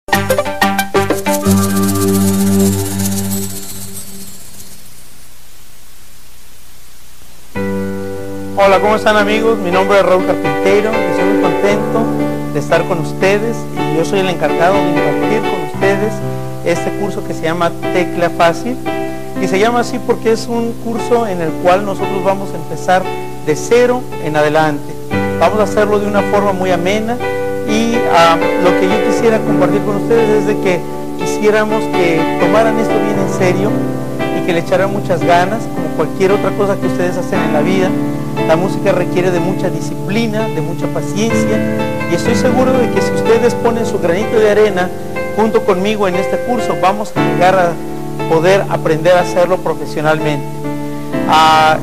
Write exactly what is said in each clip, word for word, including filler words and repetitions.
Hola, ¿cómo están amigos? Mi nombre es Raúl Carpintero, estoy muy contento de estar con ustedes y yo soy el encargado de impartir con ustedes este curso que se llama Tecla Fácil, y se llama así porque es un curso en el cual nosotros vamos a empezar de cero en adelante. Vamos a hacerlo de una forma muy amena y uh, lo que yo quisiera compartir con ustedes es de que quisiéramos que tomaran esto bien en serio y que le echaran muchas ganas, como cualquier otra cosa que ustedes hacen en la vida. La música requiere de mucha disciplina, de mucha paciencia, y estoy seguro de que si ustedes ponen su granito de arena junto conmigo en este curso, vamos a llegar a poder aprender a hacerlo profesionalmente. Ah,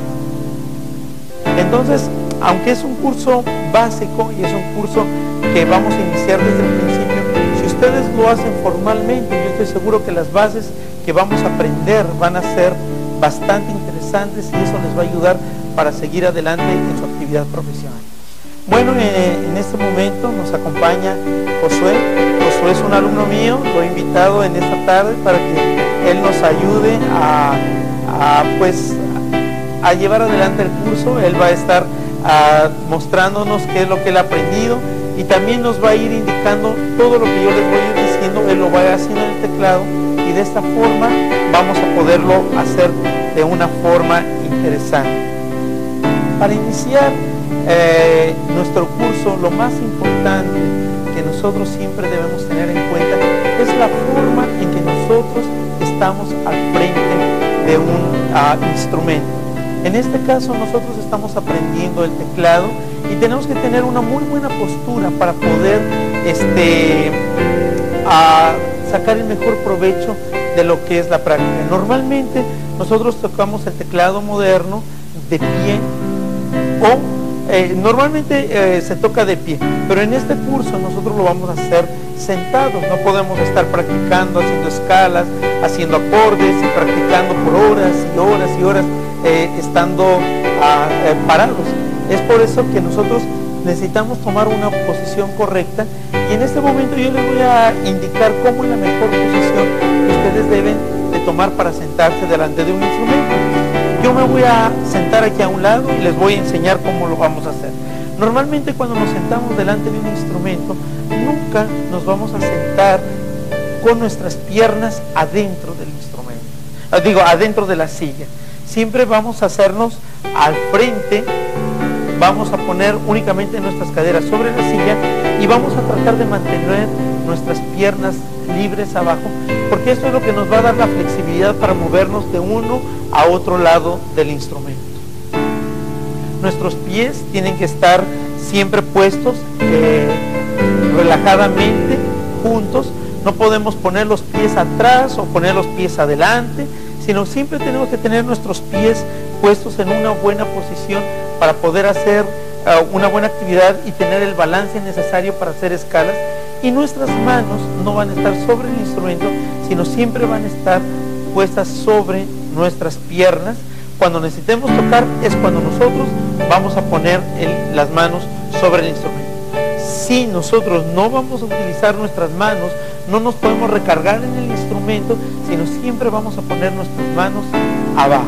entonces, aunque es un curso básico y es un curso que vamos a iniciar desde el principio, si ustedes lo hacen formalmente, yo estoy seguro que las bases que vamos a aprender van a ser bastante interesantes y eso les va a ayudar para seguir adelante en su actividad profesional. Bueno, eh, en este momento nos acompaña Josué. Josué es un alumno mío, lo he invitado en esta tarde para que él nos ayude a, a, pues, a llevar adelante el curso. Él va a estar a, mostrándonos qué es lo que él ha aprendido y también nos va a ir indicando todo lo que yo les voy a ir diciendo. Él lo va a ir haciendo en el teclado y de esta forma vamos a poderlo hacer de una forma interesante. Para iniciar eh, nuestro curso, lo más importante que nosotros siempre debemos tener en cuenta es la forma en que nosotros estamos al frente de un uh, instrumento. En este caso nosotros estamos aprendiendo el teclado y tenemos que tener una muy buena postura para poder este, uh, sacar el mejor provecho de lo que es la práctica. Normalmente nosotros tocamos el teclado moderno de pie, o eh, normalmente eh, se toca de pie, pero en este curso nosotros lo vamos a hacer sentados. No podemos estar practicando, haciendo escalas, haciendo acordes y practicando por horas y horas y horas eh, estando ah, eh, parados. Es por eso que nosotros necesitamos tomar una posición correcta, y en este momento yo les voy a indicar cómo es la mejor posición que ustedes deben de tomar para sentarse delante de un instrumento. Yo me voy a sentar aquí a un lado y les voy a enseñar cómo lo vamos a hacer. Normalmente cuando nos sentamos delante de un instrumento, nunca nos vamos a sentar con nuestras piernas adentro del instrumento. Ah, digo, adentro de la silla. Siempre vamos a hacernos al frente, vamos a poner únicamente nuestras caderas sobre la silla y vamos a tratar de mantener nuestras piernas libres abajo, porque esto es lo que nos va a dar la flexibilidad para movernos de uno a otro lado del instrumento. Nuestros pies tienen que estar siempre puestos eh, relajadamente juntos. No podemos poner los pies atrás o poner los pies adelante, sino siempre tenemos que tener nuestros pies puestos en una buena posición para poder hacer uh, una buena actividad y tener el balance necesario para hacer escalas. Y nuestras manos no van a estar sobre el instrumento, sino siempre van a estar puestas sobre nuestras piernas. Cuando necesitemos tocar es cuando nosotros vamos a poner el, las manos sobre el instrumento. Si nosotros no vamos a utilizar nuestras manos, no nos podemos recargar en el instrumento, sino siempre vamos a poner nuestras manos abajo.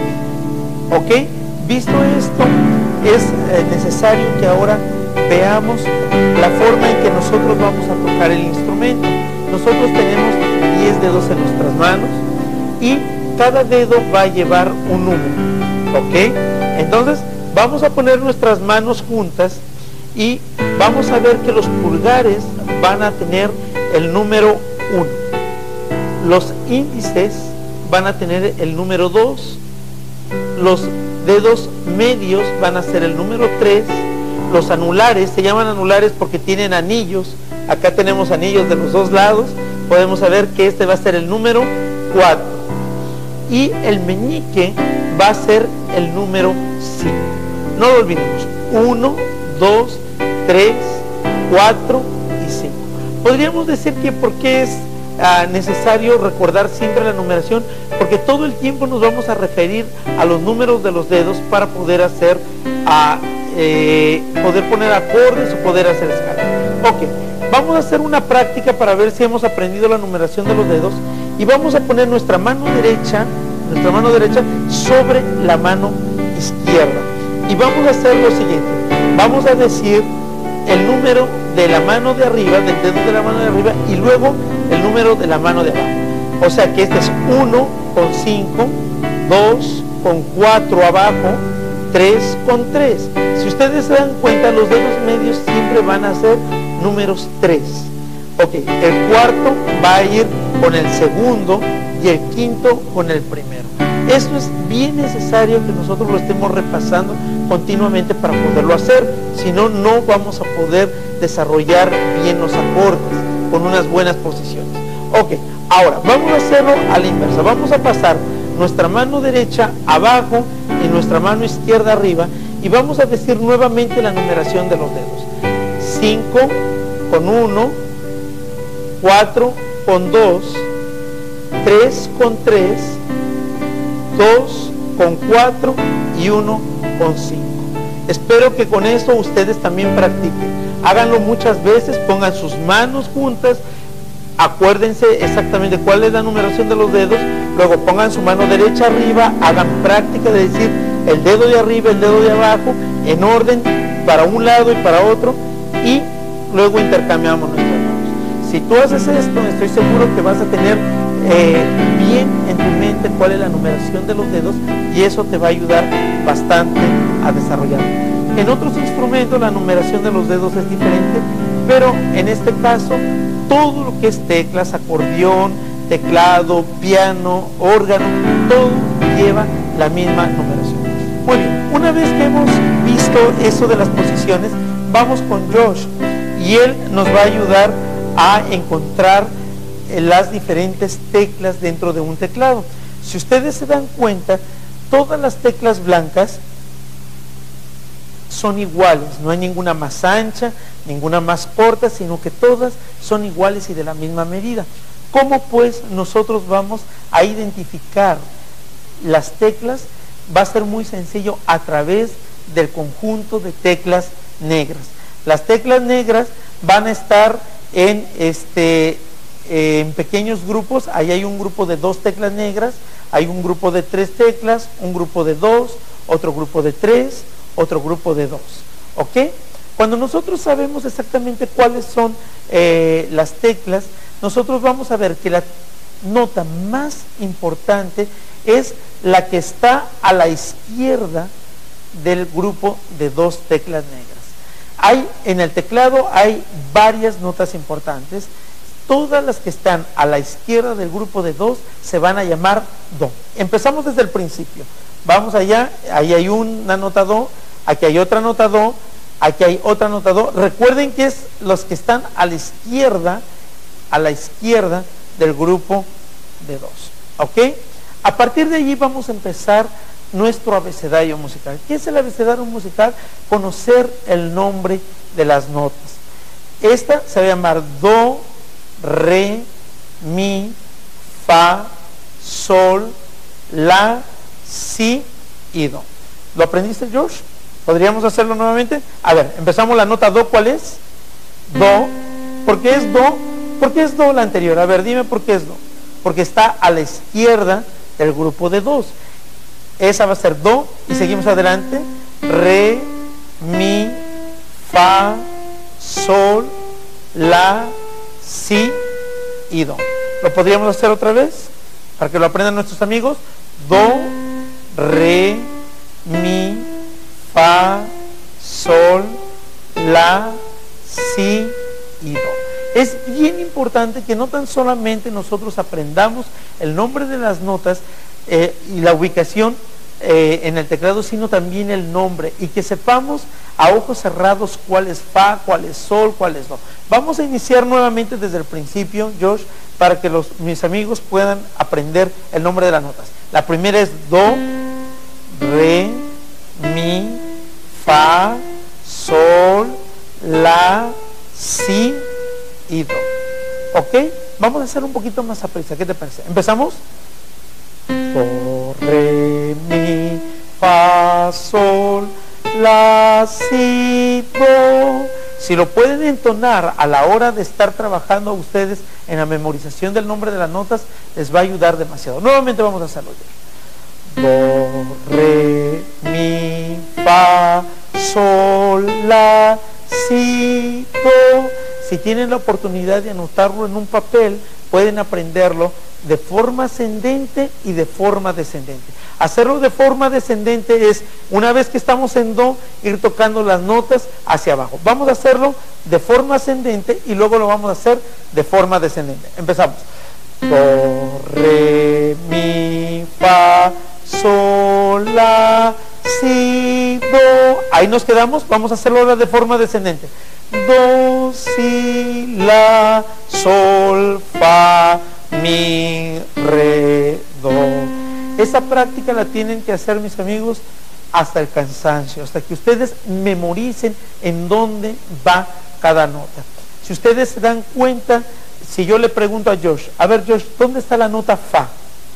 ¿Ok? Visto esto, es eh, necesario que ahora veamos la forma en que nosotros vamos a tocar el instrumento. Nosotros tenemos diez dedos en nuestras manos y cada dedo va a llevar un número, ¿ok? Entonces vamos a poner nuestras manos juntas y vamos a ver que los pulgares van a tener el número uno, los índices van a tener el número dos, los dedos medios van a ser el número tres, los anulares, se llaman anulares porque tienen anillos, acá tenemos anillos de los dos lados, podemos saber que este va a ser el número cuatro, y el meñique va a ser el número cinco. No lo olvidemos, uno, dos, tres, cuatro y cinco. Podríamos decir que por qué es uh, necesario recordar siempre la numeración, porque todo el tiempo nos vamos a referir a los números de los dedos para poder hacer, uh, eh, poder poner acordes o poder hacer escalas. Ok, vamos a hacer una práctica para ver si hemos aprendido la numeración de los dedos y vamos a poner nuestra mano derecha, nuestra mano derecha sobre la mano izquierda. Y vamos a hacer lo siguiente, vamos a decir el número de la mano de arriba, del dedo de la mano de arriba, y luego el número de la mano de abajo. O sea que este es uno con cinco, dos con cuatro abajo, tres con tres. Si ustedes se dan cuenta, los dedos medios siempre van a ser números tres. Ok, el cuarto va a ir con el segundo y el quinto con el primero. Esto es bien necesario que nosotros lo estemos repasando continuamente para poderlo hacer, si no, no vamos a poder desarrollar bien los acordes con unas buenas posiciones. Ok, ahora vamos a hacerlo a la inversa, vamos a pasar nuestra mano derecha abajo y nuestra mano izquierda arriba y vamos a decir nuevamente la numeración de los dedos. cinco con uno, cuatro con dos, tres con tres, dos con cuatro y uno con cinco. Espero que con esto ustedes también practiquen. Háganlo muchas veces, pongan sus manos juntas, acuérdense exactamente cuál es la numeración de los dedos, luego pongan su mano derecha arriba, hagan práctica de decir el dedo de arriba, el dedo de abajo, en orden para un lado y para otro, y luego intercambiamos nuestras manos. Si tú haces esto, estoy seguro que vas a tener eh, bien en tu mente cuál es la numeración de los dedos y eso te va a ayudar bastante a desarrollar. En otros instrumentos la numeración de los dedos es diferente, pero en este caso todo lo que es teclas, acordeón, teclado, piano, órgano, todo lleva la misma numeración. Muy bien, una vez que hemos visto eso de las posiciones, vamos con Josh y él nos va a ayudar a encontrar las diferentes teclas dentro de un teclado. Si ustedes se dan cuenta, todas las teclas blancas son iguales, no hay ninguna más ancha, ninguna más corta, sino que todas son iguales y de la misma medida. ¿Cómo pues nosotros vamos a identificar las teclas? Va a ser muy sencillo a través del conjunto de teclas negras. Las teclas negras van a estar en, este, eh, en pequeños grupos. Ahí hay un grupo de dos teclas negras, hay un grupo de tres teclas, un grupo de dos, otro grupo de tres, otro grupo de dos. ¿Ok? Cuando nosotros sabemos exactamente cuáles son eh, las teclas, nosotros vamos a ver que la nota más importante es la que está a la izquierda del grupo de dos teclas negras. Hay, en el teclado hay varias notas importantes. Todas las que están a la izquierda del grupo de dos se van a llamar do. Empezamos desde el principio. Vamos allá, ahí hay una nota do, aquí hay otra nota do, aquí hay otra nota do. Recuerden que es los que están a la izquierda, a la izquierda del grupo de dos. ¿Ok? A partir de allí vamos a empezar nuestro abecedario musical. ¿Qué es el abecedario musical? Conocer el nombre de las notas. Esta se va a llamar do, re, mi, fa, sol, la, si y do. ¿Lo aprendiste, George? ¿Podríamos hacerlo nuevamente? A ver, empezamos la nota do. ¿Cuál es? Do. ¿Por qué es do? ¿Por qué es do la anterior? A ver, dime por qué es do. Porque está a la izquierda del grupo de dos. Esa va a ser do y seguimos adelante. Re, mi, fa, sol, la, si y do. ¿Lo podríamos hacer otra vez? Para que lo aprendan nuestros amigos. Do, re, mi, fa, sol, la, si y do. Es bien importante que no tan solamente nosotros aprendamos el nombre de las notas eh, y la ubicación eh, en el teclado, sino también el nombre, y que sepamos a ojos cerrados cuál es fa, cuál es sol, cuál es do. Vamos a iniciar nuevamente desde el principio, Josh, para que los, mis amigos puedan aprender el nombre de las notas. La primera es do, re, mi, fa, sol, la, si y do. ¿Ok? Vamos a hacer un poquito más a prisa. ¿Qué te parece? ¿Empezamos? Do, re, mi, fa, sol, la, si, do, Si lo pueden entonar a la hora de estar trabajando ustedes en la memorización del nombre de las notas, les va a ayudar demasiado. Nuevamente vamos a hacerlo. Do, re, mi, fa, sol, la, si, do. Si tienen la oportunidad de anotarlo en un papel, pueden aprenderlo de forma ascendente y de forma descendente. Hacerlo de forma descendente es, una vez que estamos en do, ir tocando las notas hacia abajo. Vamos a hacerlo de forma ascendente y luego lo vamos a hacer de forma descendente. Empezamos. Do, re, mi, fa, sol, la, si, do. Ahí nos quedamos. Vamos a hacerlo ahora de forma descendente. Do, si, la, sol, fa, mi, re, do. Esa práctica la tienen que hacer, mis amigos, hasta el cansancio, hasta que ustedes memoricen en dónde va cada nota. Si ustedes se dan cuenta, si yo le pregunto a Josh, a ver Josh, ¿dónde está la nota fa?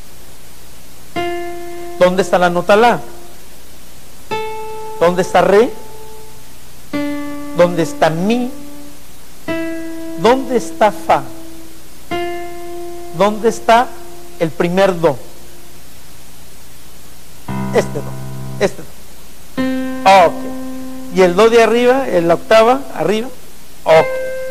¿Dónde está la nota la? ¿Dónde está re? ¿Dónde está mi? ¿Dónde está fa? ¿Dónde está el primer do? Este do, este do. Ok. Y el do de arriba, en la octava, arriba. Ok.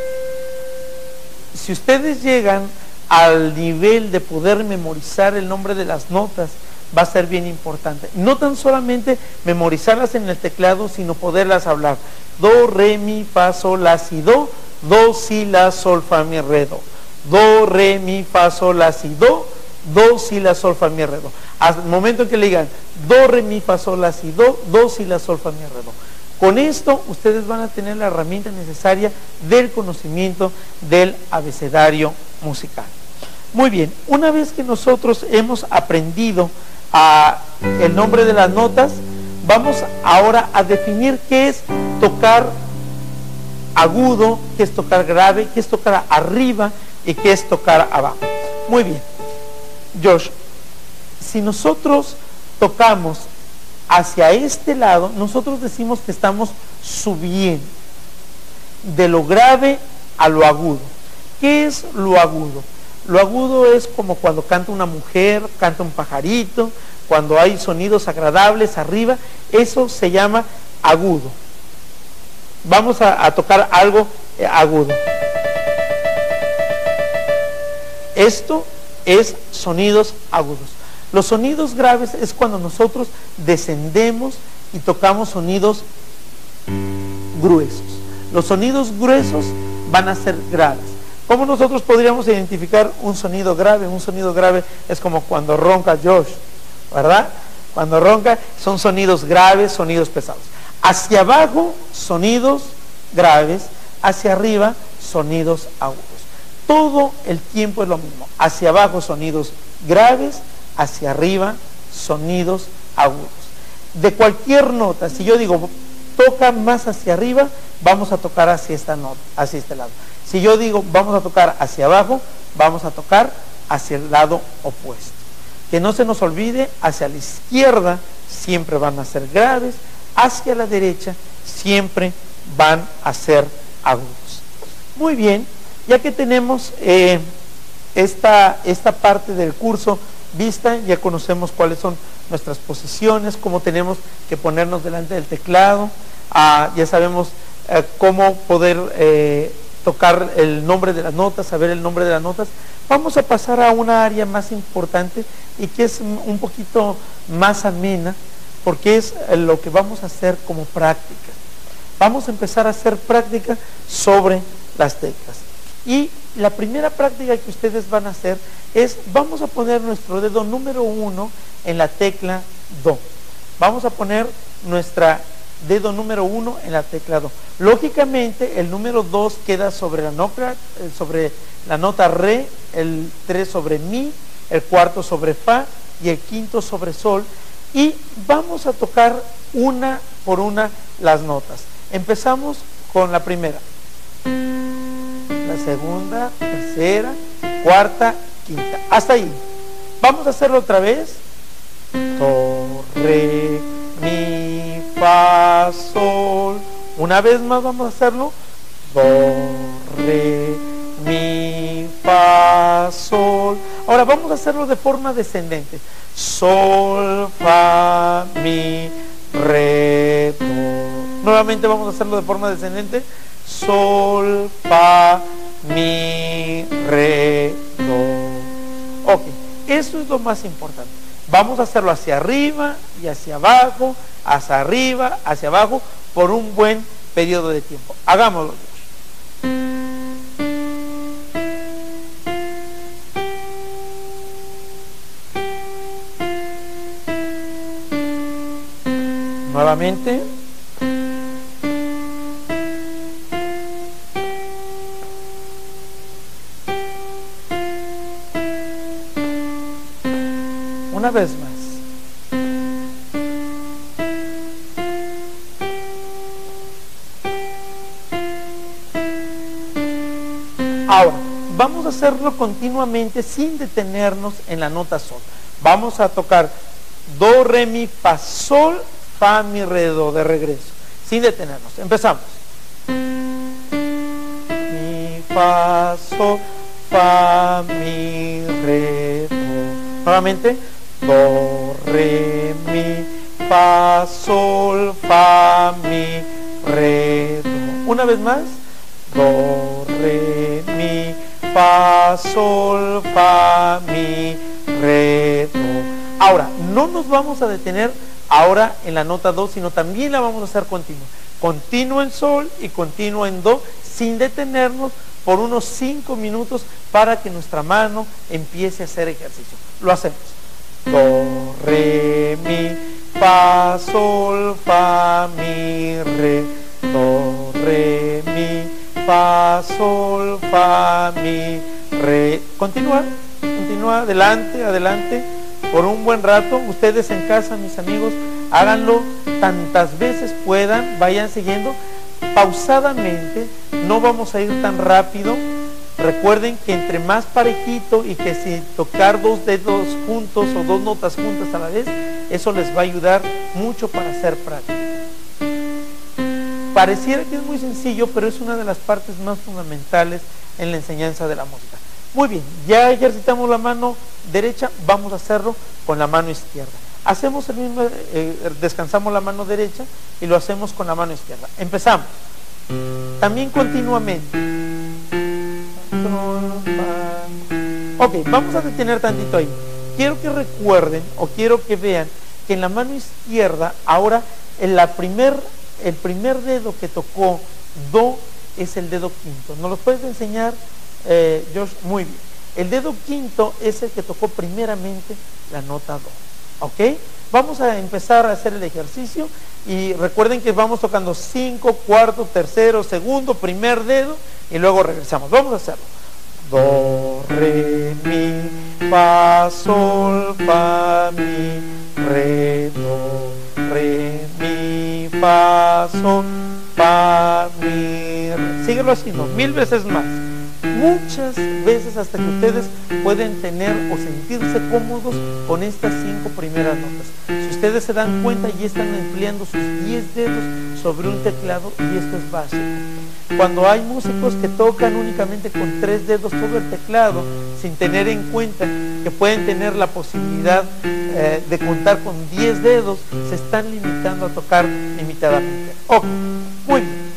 Si ustedes llegan al nivel de poder memorizar el nombre de las notas, va a ser bien importante. No tan solamente memorizarlas en el teclado, sino poderlas hablar. Do, re, mi, fa, sol, la, si, do. Do, si, la, sol, fa, mi, re, do. Do, re, mi, fa, sol, la, si, do. Do, si, la, sol, fa, mi, re, do. Hasta el momento en que le digan do, re, mi, fa, sol, la, si, do. Do, si, la, sol, fa, mi, re, do. Con esto ustedes van a tener la herramienta necesaria del conocimiento del abecedario musical. Muy bien, una vez que nosotros hemos aprendido a el nombre de las notas, vamos ahora a definir qué es tocar agudo, qué es tocar grave, qué es tocar arriba y qué es tocar abajo. Muy bien, Josh, si nosotros tocamos hacia este lado, nosotros decimos que estamos subiendo de lo grave a lo agudo. ¿Qué es lo agudo? Lo agudo es como cuando canta una mujer, canta un pajarito, cuando hay sonidos agradables arriba, eso se llama agudo. Vamos a, a tocar algo eh, agudo. Esto es sonidos agudos. Los sonidos graves es cuando nosotros descendemos y tocamos sonidos gruesos. Los sonidos gruesos van a ser graves. ¿Cómo nosotros podríamos identificar un sonido grave? Un sonido grave es como cuando ronca Josh, ¿verdad? Cuando ronca son sonidos graves, sonidos pesados. Hacia abajo, sonidos graves. Hacia arriba, sonidos agudos. Todo el tiempo es lo mismo. Hacia abajo, sonidos graves. Hacia arriba, sonidos agudos. De cualquier nota, si yo digo toca más hacia arriba, vamos a tocar hacia esta nota, hacia este lado. Si yo digo vamos a tocar hacia abajo, vamos a tocar hacia el lado opuesto. Que no se nos olvide, hacia la izquierda siempre van a ser graves, hacia la derecha siempre van a ser agudos. Muy bien, ya que tenemos eh, esta, esta parte del curso vista, ya conocemos cuáles son nuestras posiciones, cómo tenemos que ponernos delante del teclado, ah, ya sabemos eh, cómo poder eh, tocar el nombre de las notas, saber el nombre de las notas. Vamos a pasar a una área más importante y que es un poquito más amena, porque es lo que vamos a hacer como práctica. Vamos a empezar a hacer práctica sobre las teclas. Y la primera práctica que ustedes van a hacer es, vamos a poner nuestro dedo número uno en la tecla do. Vamos a poner nuestro dedo número uno en la tecla do. Lógicamente, el número dos queda sobre la nota, sobre la nota re, el tres sobre mi, el cuarto sobre fa y el quinto sobre sol. Y vamos a tocar una por una las notas. Empezamos con la primera. La segunda, tercera, cuarta, quinta. Hasta ahí. Vamos a hacerlo otra vez. Do, re, mi, fa, sol. Una vez más vamos a hacerlo. do, re, mi, fa, sol. Ahora vamos a hacerlo de forma descendente. Sol, fa, mi, re, do. Nuevamente vamos a hacerlo de forma descendente. Sol, fa, mi, re, do. Ok, eso es lo más importante. Vamos a hacerlo hacia arriba y hacia abajo, hacia arriba, hacia abajo, por un buen periodo de tiempo. Hagámoslo. Nuevamente. Una vez más. Ahora, vamos a hacerlo continuamente sin detenernos en la nota sol. Vamos a tocar do, re, mi, fa, sol, fa, mi, re, do de regreso, sin detenernos. Empezamos. Mi, fa, sol, fa, mi, re, do. Nuevamente. Do, re, mi, fa, sol, fa, mi, re, do. Una vez más. Do, re, mi, fa, sol, fa, mi, re, do. Ahora, no nos vamos a detener ahora en la nota do, sino también la vamos a hacer continua. Continua en sol y continua en do, sin detenernos por unos cinco minutos para que nuestra mano empiece a hacer ejercicio. Lo hacemos. Do, re, mi, fa, sol, fa, mi, re, do, re, mi, fa, sol, fa, mi, re. Continúa, continúa, adelante, adelante, por un buen rato. Ustedes en casa, mis amigos, háganlo tantas veces puedan, vayan siguiendo pausadamente, no vamos a ir tan rápido. Recuerden que entre más parejito y que si tocar dos dedos juntos o dos notas juntas a la vez, eso les va a ayudar mucho para hacer práctica. Pareciera que es muy sencillo, pero es una de las partes más fundamentales en la enseñanza de la música. Muy bien, ya ejercitamos la mano derecha, vamos a hacerlo con la mano izquierda. Hacemos el mismo, eh, descansamos la mano derecha y lo hacemos con la mano izquierda. Empezamos. También continuamente. Ok, vamos a detener tantito ahí. Quiero que recuerden o quiero que vean que en la mano izquierda, ahora en la primer, el primer dedo que tocó do es el dedo quinto. ¿Nos lo puedes enseñar, eh, Josh? Muy bien. El dedo quinto es el que tocó primeramente la nota do. ¿Ok? Vamos a empezar a hacer el ejercicio y recuerden que vamos tocando cinco, cuarto, tercero, segundo, primer dedo y luego regresamos. Vamos a hacerlo. Do, re, mi, fa, sol, fa, mi, re, do, re, mi, fa, sol, fa, mi, re. Síguelo haciendo mil veces más. Muchas veces hasta que ustedes pueden tener o sentirse cómodos con estas cinco primeras notas. Si ustedes se dan cuenta, ya están empleando sus diez dedos sobre un teclado y esto es básico. Cuando hay músicos que tocan únicamente con tres dedos todo el teclado, sin tener en cuenta que pueden tener la posibilidad eh, de contar con diez dedos, se están limitando a tocar limitadamente. Ok, muy bien.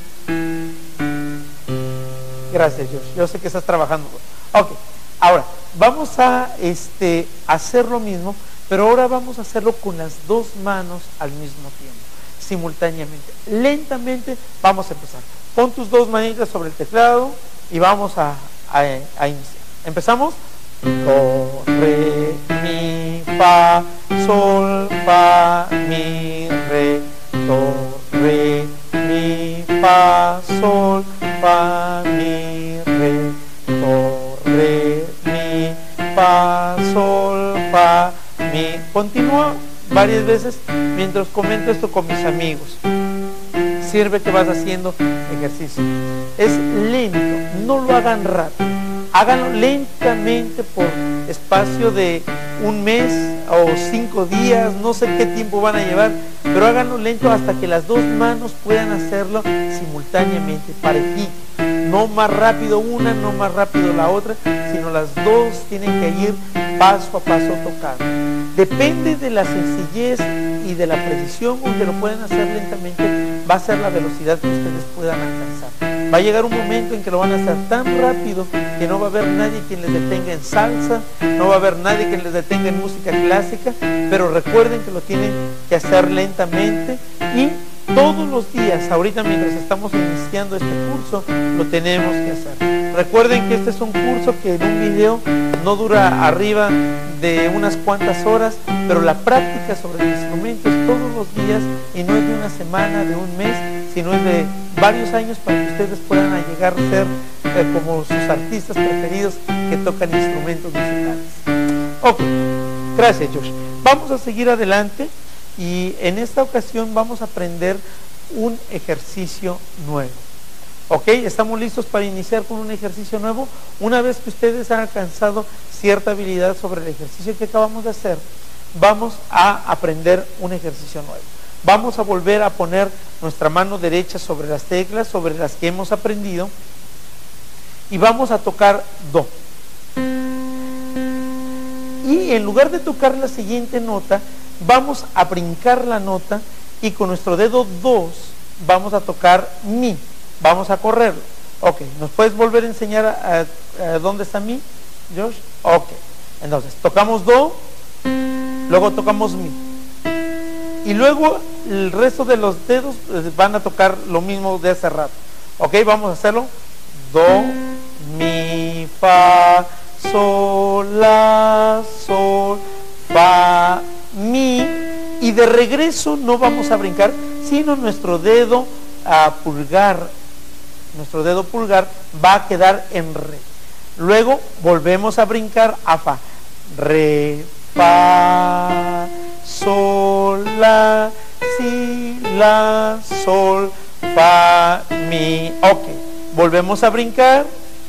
Gracias, Josh. Yo sé que estás trabajando. Ok, ahora vamos a este, hacer lo mismo, pero ahora vamos a hacerlo con las dos manos al mismo tiempo, simultáneamente. Lentamente vamos a empezar. Pon tus dos manitas sobre el teclado y vamos a, a, a iniciar. ¿Empezamos? Do, re, mi, fa, sol, fa, mi, re, do, re, mi, fa, sol, fa, mi, re, do, re, mi, fa, sol, fa, mi. Continúa varias veces mientras comento esto con mis amigos. Sirve que vas haciendo ejercicio. Es lento, no lo hagan rápido. Háganlo lentamente por espacio de un mes o cinco días, no sé qué tiempo van a llevar, pero háganlo lento hasta que las dos manos puedan hacerlo simultáneamente, parejito. no más rápido una, no más rápido la otra, sino las dos tienen que ir paso a paso tocando. Depende de la sencillez y de la precisión con que lo pueden hacer lentamente, va a ser la velocidad que ustedes puedan alcanzar. Va a llegar un momento en que lo van a hacer tan rápido que no va a haber nadie quien les detenga en salsa, no va a haber nadie quien les detenga en música clásica, pero recuerden que lo tienen que hacer lentamente y todos los días, ahorita mientras estamos iniciando este curso, lo tenemos que hacer. Recuerden que este es un curso que en un video no dura arriba de unas cuantas horas, pero la práctica sobre el instrumento es todos los días y no es de una semana, de un mes, sino es de varios años para que ustedes puedan llegar a ser eh, como sus artistas preferidos que tocan instrumentos musicales. Ok, gracias Josh. Vamos a seguir adelante. Y en esta ocasión vamos a aprender un ejercicio nuevo. ¿Ok? ¿Estamos listos para iniciar con un ejercicio nuevo? Una vez que ustedes han alcanzado cierta habilidad sobre el ejercicio que acabamos de hacer, vamos a aprender un ejercicio nuevo. Vamos a volver a poner nuestra mano derecha sobre las teclas, sobre las que hemos aprendido, y vamos a tocar Do. Y en lugar de tocar la siguiente nota, vamos a brincar la nota y con nuestro dedo dos vamos a tocar Mi. Vamos a correrlo. Ok, ¿nos puedes volver a enseñar a, a, a dónde está Mi, Josh? Ok, entonces tocamos Do, luego tocamos Mi. Y luego el resto de los dedos van a tocar lo mismo de hace rato. Ok, vamos a hacerlo. Do, Mi, Fa, Sol, La, Sol, Fa, Mi, y de regreso no vamos a brincar, sino nuestro dedo a pulgar, nuestro dedo pulgar va a quedar en Re. Luego volvemos a brincar a Fa. Re, Fa, Sol, La, Si, La, Sol, Fa, Mi. Ok, volvemos a brincar.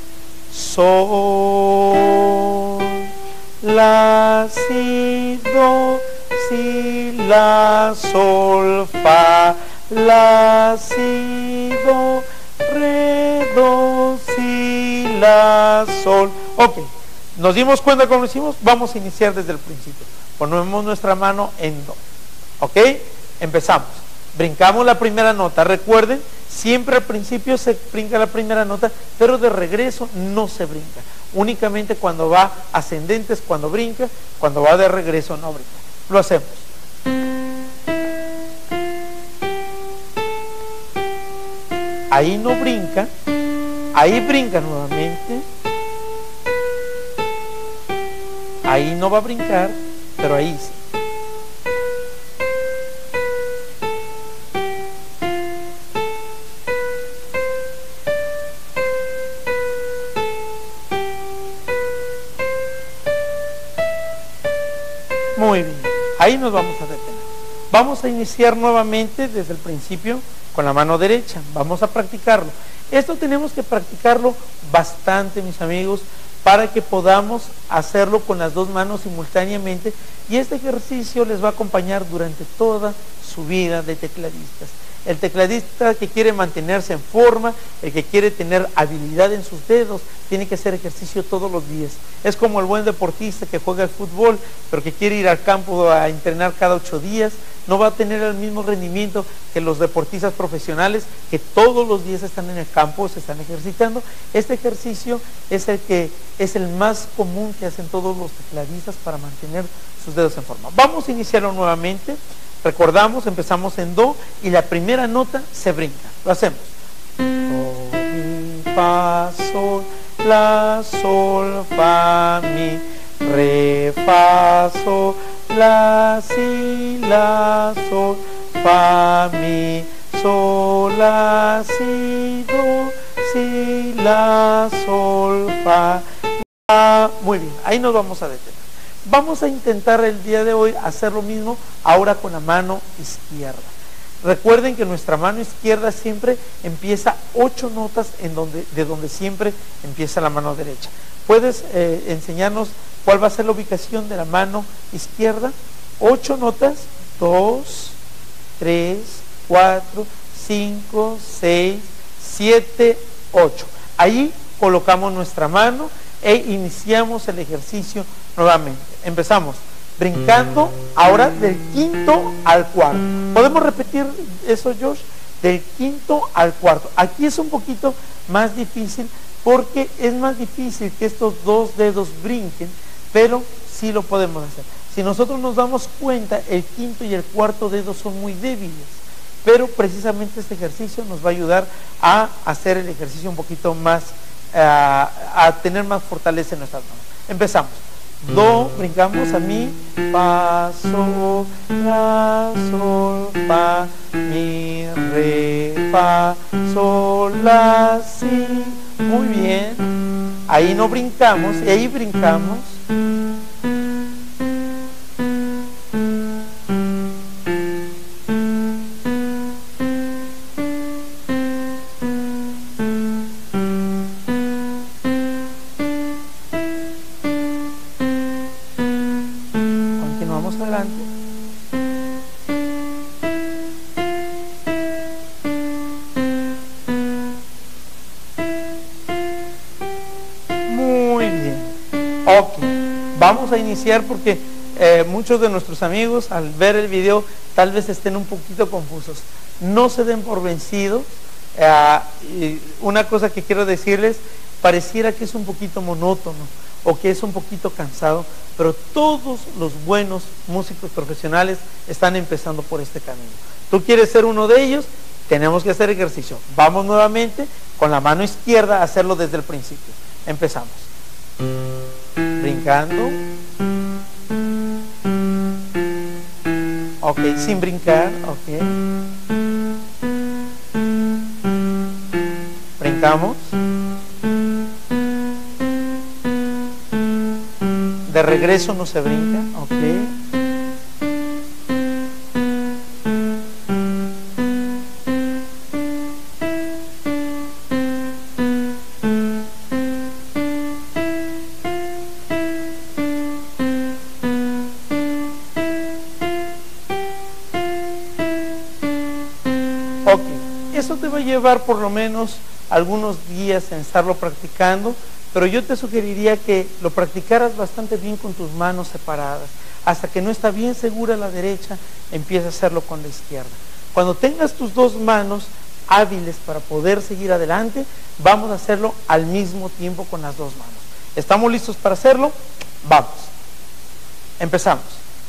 Sol, La, Si, Do, Si, La, Sol, Fa, La, Si, Do, Re, Do, Si, La, Sol. Ok, ¿nos dimos cuenta cómo lo hicimos? Vamos a iniciar desde el principio. Ponemos nuestra mano en Do. Ok, empezamos. Brincamos la primera nota. Recuerden, siempre al principio se brinca la primera nota, pero de regreso no se brinca. Únicamente cuando va ascendentes, cuando brinca, cuando va de regreso no brinca. Lo hacemos. Ahí no brinca, ahí brinca nuevamente, ahí no va a brincar, pero ahí sí. Muy bien, ahí nos vamos a detener. Vamos a iniciar nuevamente desde el principio con la mano derecha. Vamos a practicarlo. Esto tenemos que practicarlo bastante, mis amigos, para que podamos hacerlo con las dos manos simultáneamente, y este ejercicio les va a acompañar durante toda su vida de tecladistas. El tecladista que quiere mantenerse en forma, el que quiere tener habilidad en sus dedos, tiene que hacer ejercicio todos los días. Es como el buen deportista que juega al fútbol, pero que quiere ir al campo a entrenar cada ocho días, no va a tener el mismo rendimiento que los deportistas profesionales que todos los días están en el campo, se están ejercitando. Este ejercicio es el que es el más común que hacen todos los tecladistas para mantener sus dedos en forma. Vamos a iniciarlo nuevamente. Recordamos, empezamos en Do y la primera nota se brinca. Lo hacemos. Do, Mi, Fa, Sol, La, Sol, Fa, Mi, Re, Fa, Sol, La, Si, La, Sol, Fa, Mi, Sol, La, Si, Do, Si, La, Sol, Fa, La. Muy bien, ahí nos vamos a detener. Vamos a intentar el día de hoy hacer lo mismo ahora con la mano izquierda. Recuerden que nuestra mano izquierda siempre empieza ocho notas en donde, de donde siempre empieza la mano derecha. ¿Puedes eh, enseñarnos cuál va a ser la ubicación de la mano izquierda? Ocho notas, dos, tres, cuatro, cinco, seis, siete, ocho. Ahí colocamos nuestra mano e iniciamos el ejercicio nuevamente. Empezamos brincando ahora del quinto al cuarto. ¿Podemos repetir eso, Josh? Del quinto al cuarto. Aquí es un poquito más difícil porque es más difícil que estos dos dedos brinquen, pero sí lo podemos hacer. Si nosotros nos damos cuenta, el quinto y el cuarto dedo son muy débiles, pero precisamente este ejercicio nos va a ayudar a hacer el ejercicio un poquito más, uh, a tener más fortaleza en nuestras manos. Empezamos. Do, brincamos a mi, fa, sol, la, sol, fa, mi, re, fa, sol, la, si. Muy bien. Ahí no brincamos, y ahí brincamos. Vamos a iniciar porque eh, muchos de nuestros amigos al ver el video tal vez estén un poquito confusos. No se den por vencidos. Eh, y una cosa que quiero decirles, pareciera que es un poquito monótono o que es un poquito cansado, pero todos los buenos músicos profesionales están empezando por este camino. ¿Tú quieres ser uno de ellos? Tenemos que hacer ejercicio. Vamos nuevamente con la mano izquierda a hacerlo desde el principio. Empezamos. Brincando. Ok, sin brincar. Ok. Brincamos. De regreso no se brinca. Ok. Eso te va a llevar por lo menos algunos días en estarlo practicando, pero yo te sugeriría que lo practicaras bastante bien con tus manos separadas. Hasta que no está bien segura la derecha, empieza a hacerlo con la izquierda. Cuando tengas tus dos manos hábiles para poder seguir adelante, vamos a hacerlo al mismo tiempo con las dos manos. ¿Estamos listos para hacerlo? Vamos. Empezamos.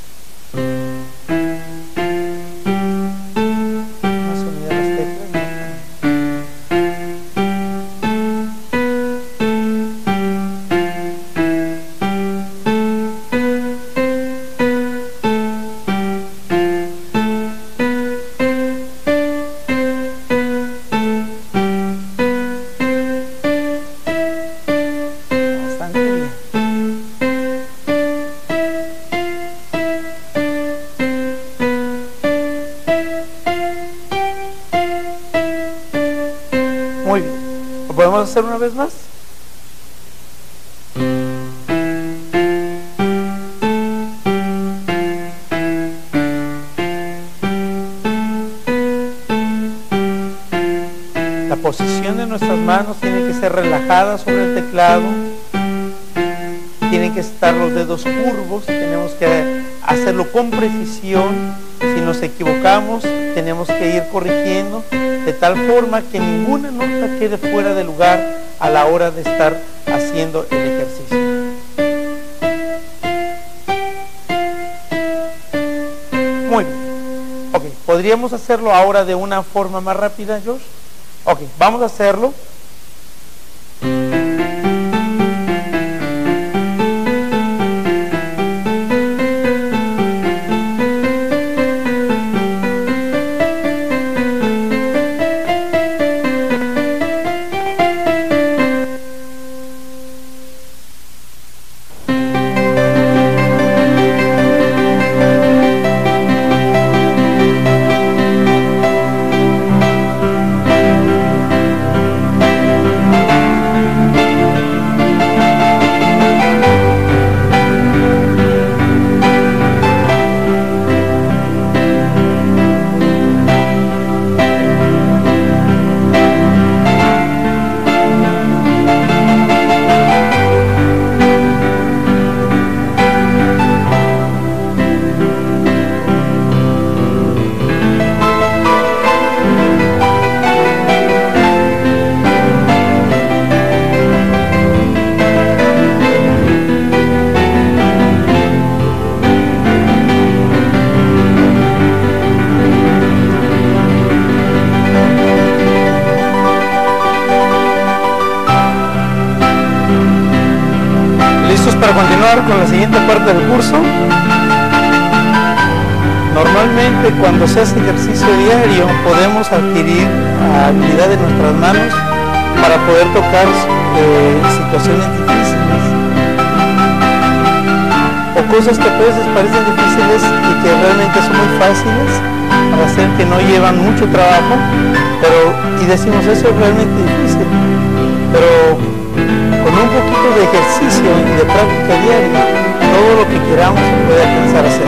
Muy bien. ¿Lo podemos hacer una vez más? La posición de nuestras manos tiene que ser relajada sobre el teclado. Tienen que estar los dedos curvos. Tenemos que hacerlo con precisión. Si nos equivocamos, tenemos que ir corrigiendo de tal forma que ninguna nota quede fuera de lugar a la hora de estar haciendo el ejercicio. Muy bien. Ok, ¿podríamos hacerlo ahora de una forma más rápida, Josh? Ok, vamos a hacerlo. continuar con la siguiente parte del curso. Normalmente cuando se hace ejercicio diario podemos adquirir habilidad en nuestras manos para poder tocar eh, situaciones difíciles o cosas que a veces parecen difíciles y que realmente son muy fáciles para hacer, que no llevan mucho trabajo, pero y decimos eso es realmente difícil, pero con un poquito de ejercicio y de práctica diaria todo lo que queramos se puede alcanzar a hacer.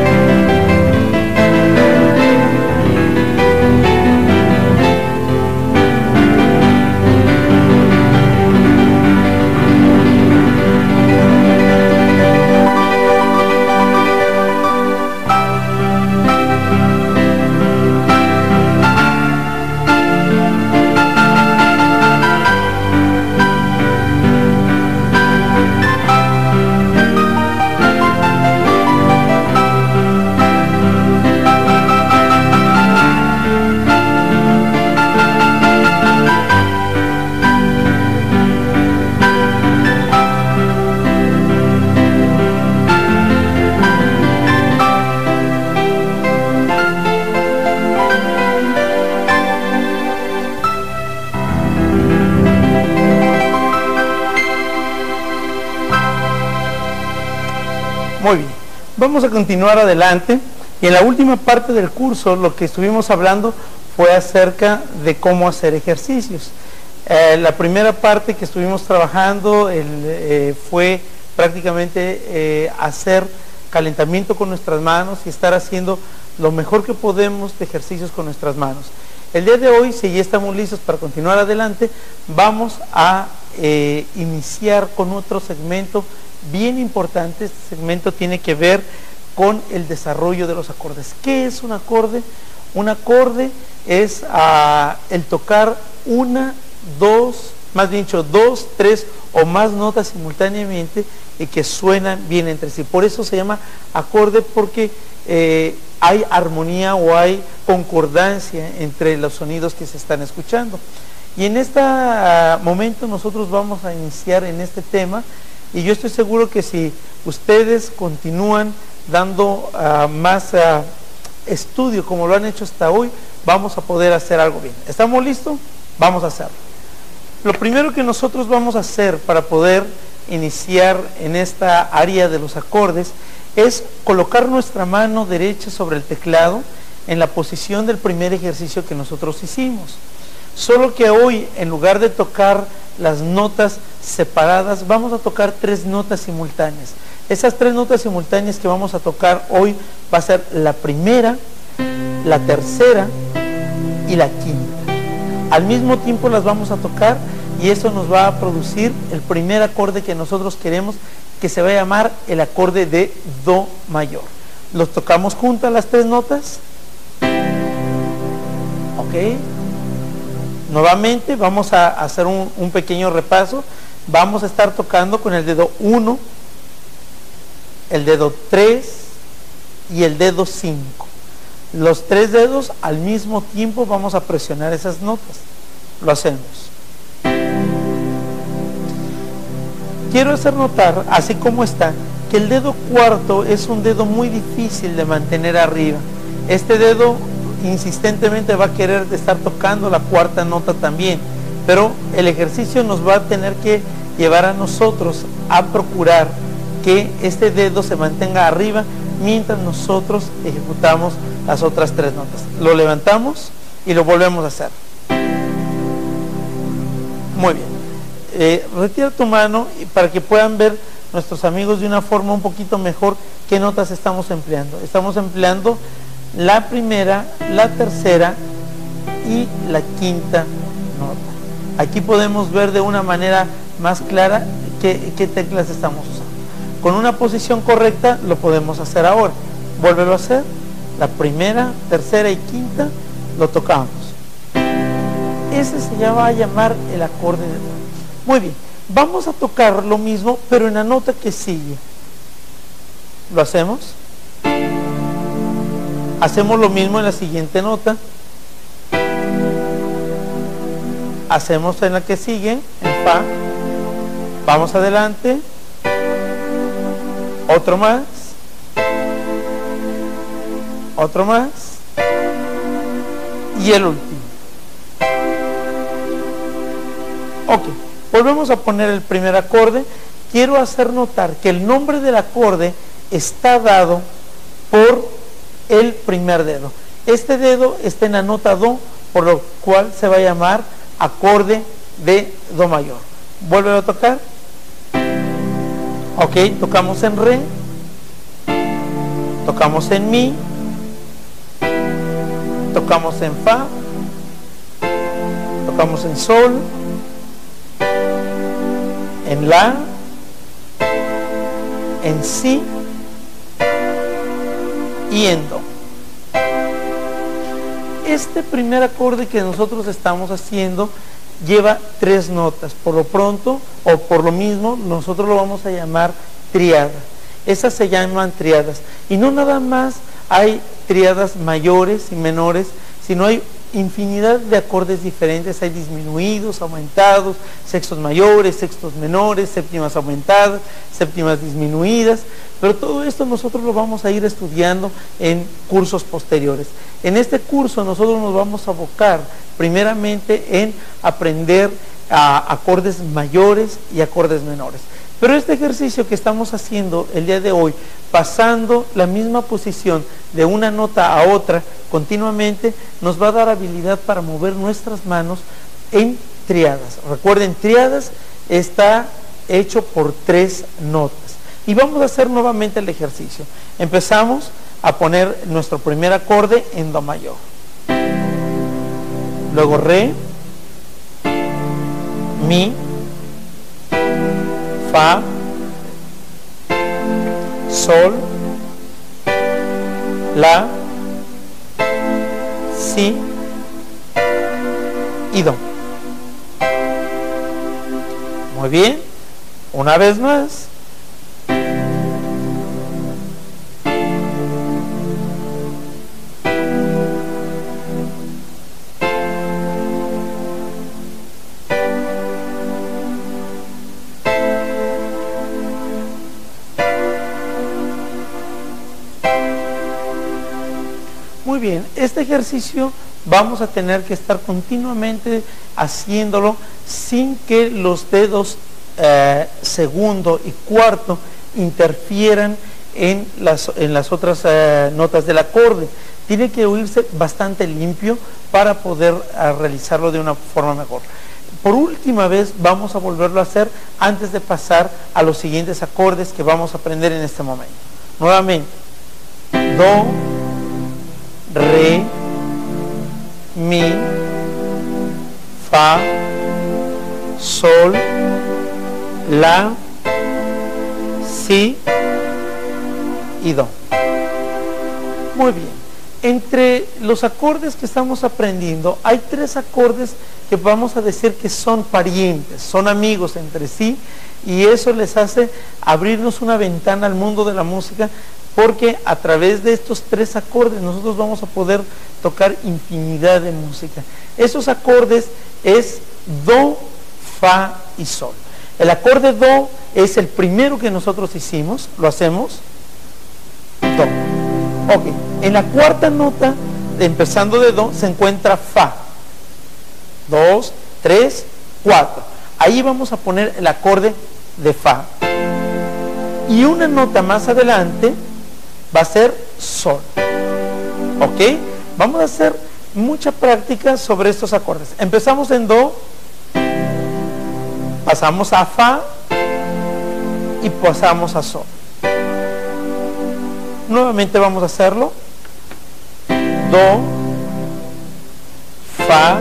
Muy bien, vamos a continuar adelante y en la última parte del curso lo que estuvimos hablando fue acerca de cómo hacer ejercicios. Eh, la primera parte que estuvimos trabajando el, eh, fue prácticamente eh, hacer calentamiento con nuestras manos y estar haciendo lo mejor que podemos de ejercicios con nuestras manos. El día de hoy, si ya estamos listos para continuar adelante, vamos a eh, iniciar con otro segmento bien importante. Este segmento tiene que ver con el desarrollo de los acordes. ¿Qué es un acorde? Un acorde es uh, el tocar una, dos, más bien dicho, dos, tres o más notas simultáneamente y que suenan bien entre sí. Por eso se llama acorde, porque eh, hay armonía o hay concordancia entre los sonidos que se están escuchando. Y en este uh, momento nosotros vamos a iniciar en este tema. Y yo estoy seguro que si ustedes continúan dando uh, más uh, estudio como lo han hecho hasta hoy, vamos a poder hacer algo bien. ¿Estamos listos? Vamos a hacerlo. Lo primero que nosotros vamos a hacer para poder iniciar en esta área de los acordes es colocar nuestra mano derecha sobre el teclado en la posición del primer ejercicio que nosotros hicimos. Solo que hoy, en lugar de tocar las notas separadas, vamos a tocar tres notas simultáneas. Esas tres notas simultáneas que vamos a tocar hoy va a ser la primera, la tercera y la quinta. Al mismo tiempo las vamos a tocar y eso nos va a producir el primer acorde que nosotros queremos, que se va a llamar el acorde de Do mayor. Los tocamos juntas las tres notas. ¿Ok? Nuevamente vamos a hacer un, un pequeño repaso. Vamos a estar tocando con el dedo uno, el dedo tres y el dedo cinco. Los tres dedos al mismo tiempo vamos a presionar esas notas. Lo hacemos. Quiero hacer notar, así como está, que el dedo cuarto es un dedo muy difícil de mantener arriba. Este dedo insistentemente va a querer estar tocando la cuarta nota también, pero el ejercicio nos va a tener que llevar a nosotros a procurar que este dedo se mantenga arriba mientras nosotros ejecutamos las otras tres notas. Lo levantamos y lo volvemos a hacer. Muy bien. Eh, retira tu mano para que puedan ver nuestros amigos de una forma un poquito mejor qué notas estamos empleando. Estamos empleando la primera, la tercera y la quinta nota. Aquí podemos ver de una manera más clara qué, qué teclas estamos usando. Con una posición correcta lo podemos hacer ahora. Vuélvelo a hacer. La primera, tercera y quinta lo tocamos. Ese se va a llamar el acorde de Do. Muy bien. Vamos a tocar lo mismo, pero en la nota que sigue. ¿Lo hacemos? Hacemos lo mismo en la siguiente nota. Hacemos en la que sigue, en Fa. Vamos adelante. otro más, otro más, y el último. Ok, volvemos a poner el primer acorde. Quiero hacer notar que el nombre del acorde está dado por el primer dedo. Este dedo está en la nota do, por lo cual se va a llamar acorde de do mayor. Vuelve a tocar. Ok, tocamos en re, tocamos en mi, tocamos en fa, tocamos en sol, en la, en si y en do. Este primer acorde que nosotros estamos haciendo lleva tres notas. Por lo pronto, o por lo mismo, nosotros lo vamos a llamar triada. Esas se llaman triadas. Y no nada más hay triadas mayores y menores, sino hay infinidad de acordes diferentes. Hay disminuidos, aumentados, sextos mayores, sextos menores, séptimas aumentadas, séptimas disminuidas, pero todo esto nosotros lo vamos a ir estudiando en cursos posteriores. En este curso nosotros nos vamos a abocar primeramente en aprender a acordes mayores y acordes menores. Pero este ejercicio que estamos haciendo el día de hoy, pasando la misma posición de una nota a otra continuamente, nos va a dar habilidad para mover nuestras manos en triadas. Recuerden, triadas está hecho por tres notas. Y vamos a hacer nuevamente el ejercicio. Empezamos a poner nuestro primer acorde en do mayor. Luego re, mi, fa, sol, la, si y do. Muy bien, una vez más. Muy bien, este ejercicio vamos a tener que estar continuamente haciéndolo sin que los dedos eh, segundo y cuarto interfieran en las, en las otras eh, notas del acorde. Tiene que oírse bastante limpio para poder eh, realizarlo de una forma mejor. Por última vez vamos a volverlo a hacer antes de pasar a los siguientes acordes que vamos a aprender en este momento. Nuevamente, do, re, mi, fa, sol, la, si y do. Muy bien. Entre los acordes que estamos aprendiendo hay tres acordes que vamos a decir que son parientes, son amigos entre sí, y eso les hace abrirnos una ventana al mundo de la música, porque a través de estos tres acordes nosotros vamos a poder tocar infinidad de música. Esos acordes es do, fa y sol. El acorde do es el primero que nosotros hicimos, lo hacemos do. Ok, en la cuarta nota, empezando de do, se encuentra fa. Dos, tres, cuatro. Ahí vamos a poner el acorde de fa. Y una nota más adelante va a ser sol. Ok, vamos a hacer mucha práctica sobre estos acordes. Empezamos en do, pasamos a fa y pasamos a sol. Nuevamente vamos a hacerlo. Do, fa,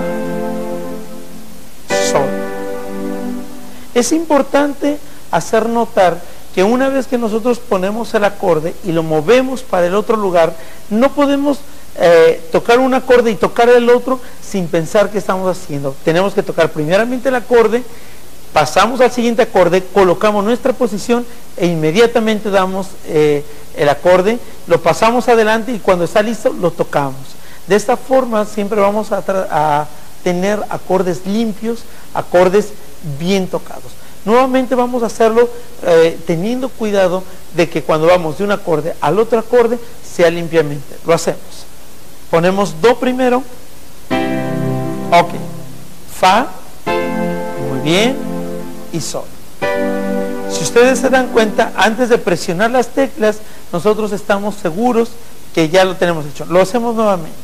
sol. Es importante hacer notar que una vez que nosotros ponemos el acorde y lo movemos para el otro lugar, no podemos eh, tocar un acorde y tocar el otro sin pensar qué estamos haciendo. Tenemos que tocar primeramente el acorde, pasamos al siguiente acorde, colocamos nuestra posición e inmediatamente damos eh, el acorde, lo pasamos adelante y cuando está listo lo tocamos. De esta forma siempre vamos a, a tener acordes limpios, acordes bien tocados. Nuevamente vamos a hacerlo eh, teniendo cuidado de que cuando vamos de un acorde al otro acorde sea limpiamente. Lo hacemos. Ponemos do primero. Ok. Fa. Muy bien. Y sol. Si ustedes se dan cuenta, antes de presionar las teclas, nosotros estamos seguros que ya lo tenemos hecho. Lo hacemos nuevamente.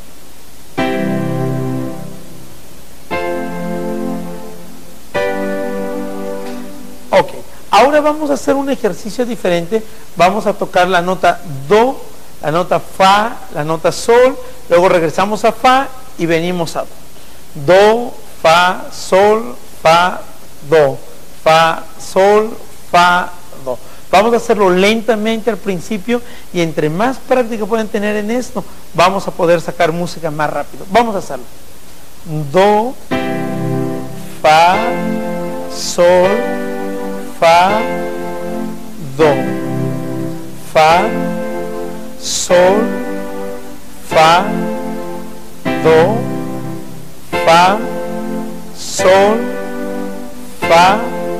Ok, ahora vamos a hacer un ejercicio diferente. Vamos a tocar la nota do, la nota fa, la nota sol, luego regresamos a fa y venimos a do. Do, fa, sol, fa, do, fa, sol, fa, do. Vamos a hacerlo lentamente al principio y entre más práctica pueden tener en esto, vamos a poder sacar música más rápido. Vamos a hacerlo. Do, fa, sol, fa, do, fa, sol, fa, do, fa, sol, fa,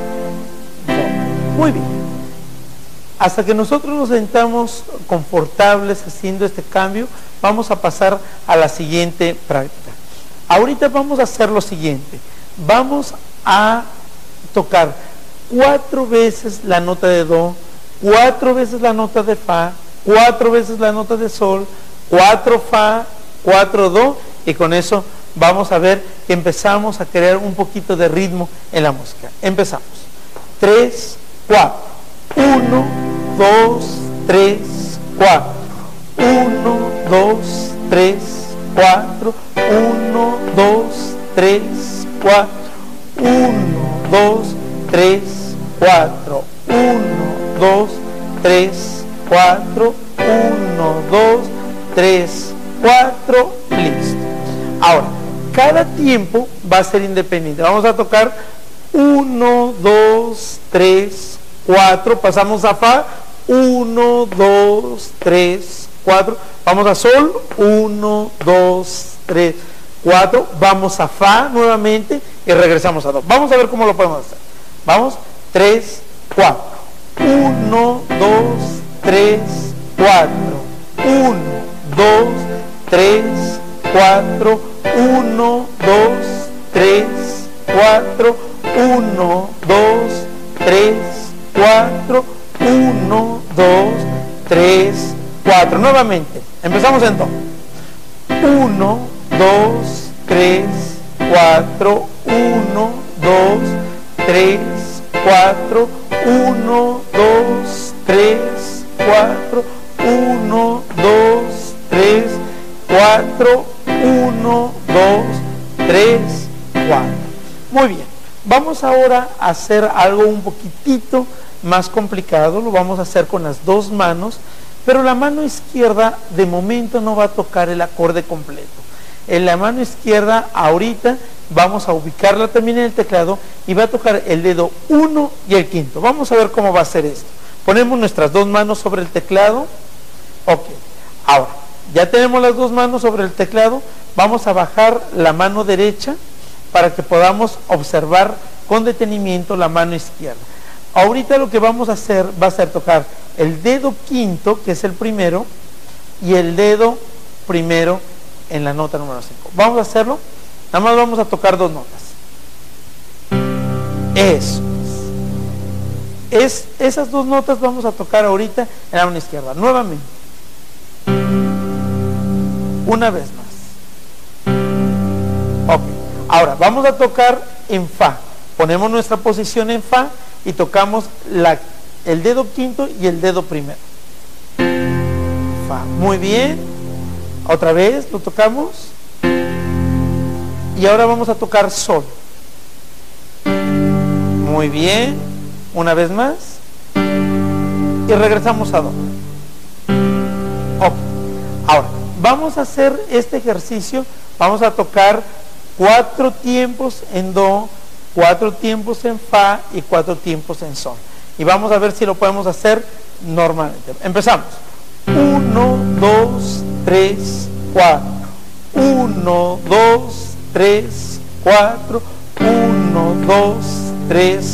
do. Muy bien. Hasta que nosotros nos sentamos confortables haciendo este cambio, vamos a pasar a la siguiente práctica. Ahorita vamos a hacer lo siguiente. Vamos a tocar cuatro veces la nota de do, cuatro veces la nota de fa, cuatro veces la nota de sol, cuatro fa, cuatro do, y con eso vamos a ver que empezamos a crear un poquito de ritmo en la música. Empezamos. tres, cuatro. uno, dos, tres, cuatro. uno, dos, tres, cuatro. uno, dos, tres, cuatro. uno, dos, tres, cuatro. uno, dos, tres, cuatro. uno, dos, tres, cuatro. Listo. Ahora, cada tiempo va a ser independiente. Vamos a tocar uno, dos, tres, cuatro. Pasamos a fa. uno, dos, tres, cuatro. Vamos a sol. uno, dos, tres, cuatro. Vamos a fa nuevamente y regresamos a do. Vamos a ver cómo lo podemos hacer. Vamos. tres, cuatro. uno, dos, tres, cuatro. uno, dos, tres, cuatro. uno, dos, tres, cuatro. uno, dos, tres, cuatro. uno, dos, tres, cuatro. Nuevamente. Empezamos en do. uno, dos, tres, cuatro. uno, dos, tres, cuatro. uno, dos, tres, cuatro. uno, dos, tres, cuatro. uno, dos, tres, cuatro. Muy bien. Vamos ahora a hacer algo un poquitito más complicado. Lo vamos a hacer con las dos manos, pero la mano izquierda de momento no va a tocar el acorde completo. En la mano izquierda ahorita vamos a ubicarla también en el teclado y va a tocar el dedo uno y el quinto. Vamos a ver cómo va a ser esto. Ponemos nuestras dos manos sobre el teclado. Ok. Ahora, ya tenemos las dos manos sobre el teclado. Vamos a bajar la mano derecha para que podamos observar con detenimiento la mano izquierda. Ahorita lo que vamos a hacer va a ser tocar el dedo quinto, que es el primero, y el dedo primero en la nota número cinco. Vamos a hacerlo. Nada más vamos a tocar dos notas. Eso es. es. Esas dos notas vamos a tocar ahorita en la mano izquierda. Nuevamente. Una vez más. Ok. Ahora, vamos a tocar en fa. Ponemos nuestra posición en fa y tocamos la, el dedo quinto y el dedo primero. Fa. Muy bien. Otra vez lo tocamos. Y ahora vamos a tocar sol. Muy bien. Una vez más. Y regresamos a do. Ok. Ahora, vamos a hacer este ejercicio. Vamos a tocar cuatro tiempos en do, cuatro tiempos en fa y cuatro tiempos en sol. Y vamos a ver si lo podemos hacer normalmente. Empezamos. uno, dos, tres, cuatro. uno, dos, tres, cuatro. uno, dos, tres,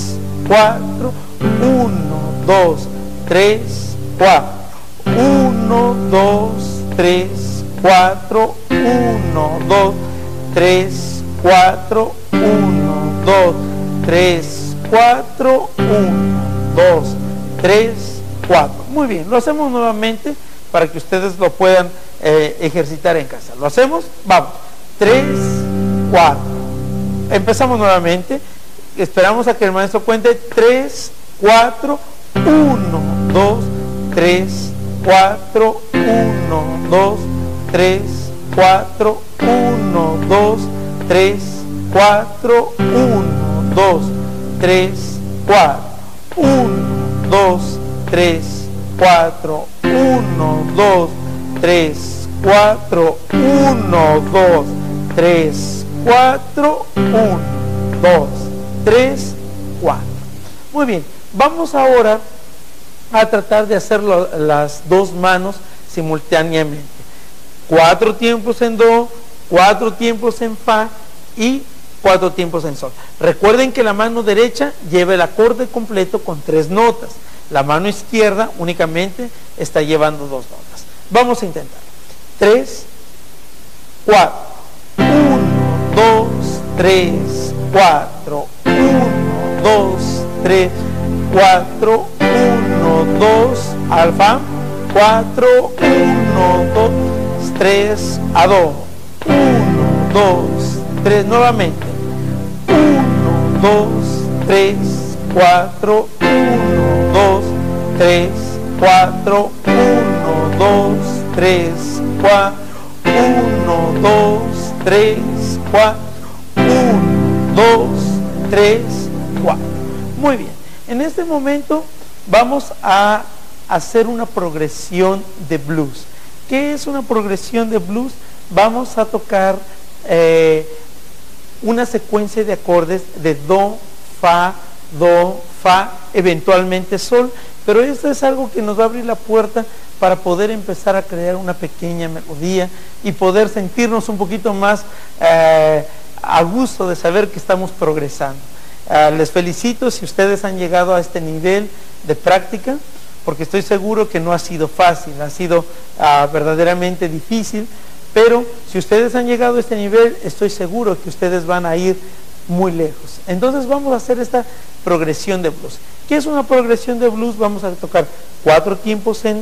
cuatro, uno, dos, tres, cuatro, uno, dos, tres, cuatro, uno, dos, tres, cuatro, uno, dos, tres, cuatro, uno, dos, tres, cuatro. Muy bien, lo hacemos nuevamente para que ustedes lo puedan eh, ejercitar en casa. ¿Lo hacemos? Vamos. tres, cuatro. Empezamos nuevamente. Esperamos a que el maestro cuente. tres, cuatro, uno, dos, tres, cuatro, uno, dos, tres, cuatro, uno, dos, tres, cuatro, uno, dos, tres, cuatro, uno, dos, tres, cuatro, uno, dos, tres, cuatro, uno, dos, tres, cuatro, uno, dos, tres, cuatro. Muy bien, vamos ahora a tratar de hacerlo las dos manos simultáneamente. Cuatro tiempos en do, cuatro tiempos en fa y cuatro tiempos en sol. Recuerden que la mano derecha lleva el acorde completo con tres notas. La mano izquierda únicamente está llevando dos notas. Vamos a intentar. tres, cuatro, uno, dos, tres, cuatro, uno, dos, tres, cuatro, uno, dos, al fa, cuatro, uno, dos, tres, a do, uno, dos, tres, nuevamente, uno, dos, tres, cuatro, uno, dos, tres, cuatro, uno, dos, tres, cuatro, uno, dos, tres, cuatro, uno, dos, tres, cuatro. Muy bien, en este momento vamos a hacer una progresión de blues. ¿Qué es una progresión de blues? Vamos a tocar eh, una secuencia de acordes de do, fa, do, fa, eventualmente sol, pero esto es algo que nos va a abrir la puerta para poder empezar a crear una pequeña melodía y poder sentirnos un poquito más eh, a gusto de saber que estamos progresando. Uh, les felicito si ustedes han llegado a este nivel de práctica, porque estoy seguro que no ha sido fácil, ha sido uh, verdaderamente difícil, pero si ustedes han llegado a este nivel, estoy seguro que ustedes van a ir muy lejos. Entonces vamos a hacer esta progresión de blues. ¿Qué es una progresión de blues? Vamos a tocar cuatro tiempos en,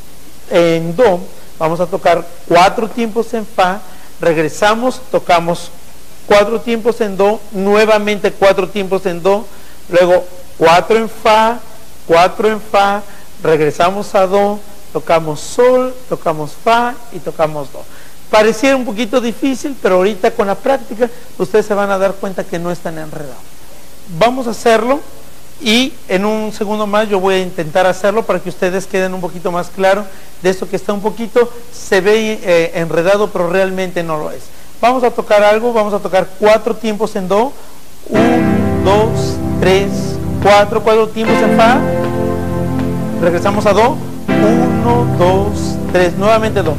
en do, vamos a tocar cuatro tiempos en fa, regresamos, tocamos cuatro tiempos en do, nuevamente cuatro tiempos en do, luego cuatro en fa, cuatro en fa, regresamos a do, tocamos sol, tocamos fa y tocamos do. Pareciera un poquito difícil, pero ahorita con la práctica ustedes se van a dar cuenta que no es tan enredado. Vamos a hacerlo y en un segundo más yo voy a intentar hacerlo para que ustedes queden un poquito más claro de esto que está un poquito, se ve eh, enredado, pero realmente no lo es. Vamos a tocar algo, vamos a tocar cuatro tiempos en do, uno, dos, tres, cuatro, cuatro tiempos en fa, regresamos a do, uno, dos, tres, nuevamente do,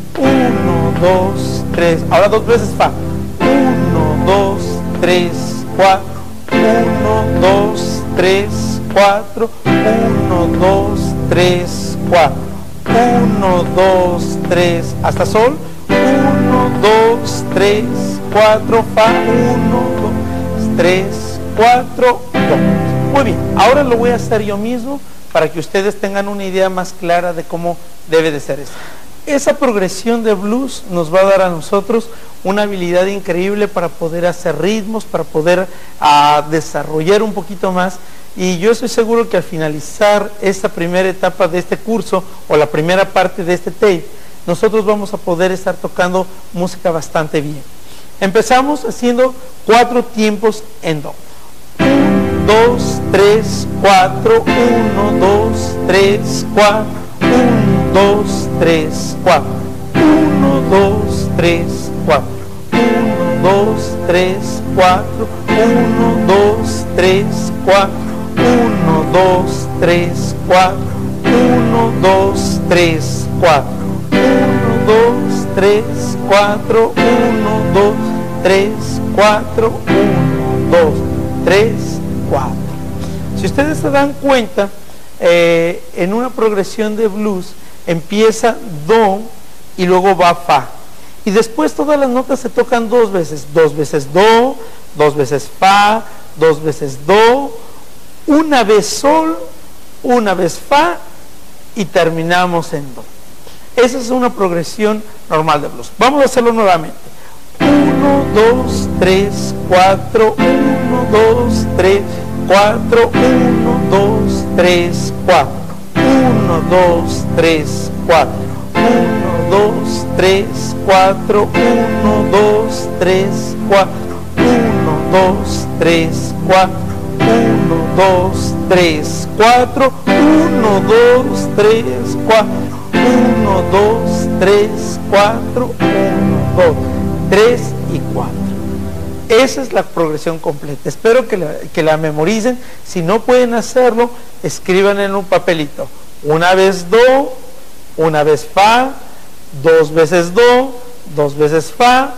uno, dos, tres, ahora dos veces fa, uno, dos, tres, cuatro, uno, dos, tres, cuatro, uno, dos, tres, cuatro, uno, dos, tres, hasta sol, uno, dos, tres, cuatro, fa, uno, dos, tres, cuatro, do. Muy bien, ahora lo voy a hacer yo mismo para que ustedes tengan una idea más clara de cómo debe de ser esto. Esa progresión de blues nos va a dar a nosotros una habilidad increíble para poder hacer ritmos, para poder uh, desarrollar un poquito más, y yo estoy seguro que al finalizar esta primera etapa de este curso o la primera parte de este tape, nosotros vamos a poder estar tocando música bastante bien. Empezamos haciendo cuatro tiempos en do. uno, dos, tres, cuatro, uno, dos, tres, cuatro, uno, dos, tres, cuatro, uno, dos, tres, cuatro, uno, dos, tres, cuatro, uno, dos, tres, cuatro, uno, dos, tres, cuatro, uno, dos, tres, cuatro, uno, dos, tres, cuatro, uno, dos, tres, cuatro, uno, dos, tres, cuatro. Si ustedes se dan cuenta, eh, en una progresión de blues empieza do y luego va fa. Y después todas las notas se tocan dos veces. Dos veces do, dos veces fa, dos veces do, una vez sol, una vez fa y terminamos en do. Esa es una progresión normal de blues. Vamos a hacerlo nuevamente. uno, dos, tres, cuatro, uno, dos, tres, cuatro, uno, dos, tres, cuatro, uno, dos, tres, cuatro, uno, dos, tres, cuatro, uno, dos, tres, cuatro, uno, dos, tres, cuatro, uno, dos, tres, cuatro, uno, dos, tres, cuatro, uno, dos, tres, cuatro, uno, dos, tres y cuatro. Esa es la progresión completa. Espero que la, que la memoricen. Si no pueden hacerlo, escriban en un papelito. Una vez do, una vez fa, dos veces do, dos veces fa,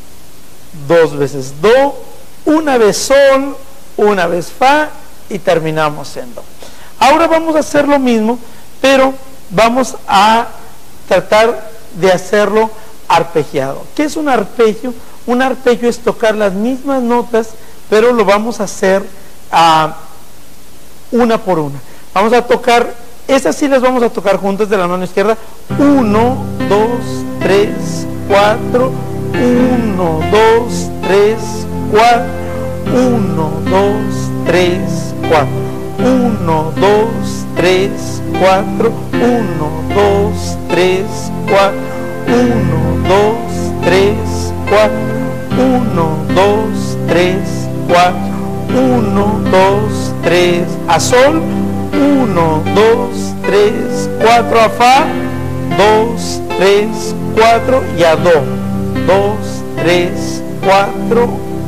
dos veces do, una vez sol, una vez fa y terminamos en do. Ahora vamos a hacer lo mismo, pero vamos a tratar de hacerlo arpegiado. ¿Qué es un arpegio? Un arpegio es tocar las mismas notas, pero lo vamos a hacer uh, una por una. Vamos a tocar, esas sí las vamos a tocar juntas de la mano izquierda. Uno, dos, tres, cuatro, uno, dos, tres, cuatro, uno, dos, tres, cuatro, uno, dos, tres, cuatro, uno, dos, tres, cuatro, uno, dos, tres, cuatro, uno, dos, tres, cuatro, uno, dos, tres, a sol, uno, dos, tres, cuatro, a fa, dos, tres, cuatro y a do, dos, tres, cuatro,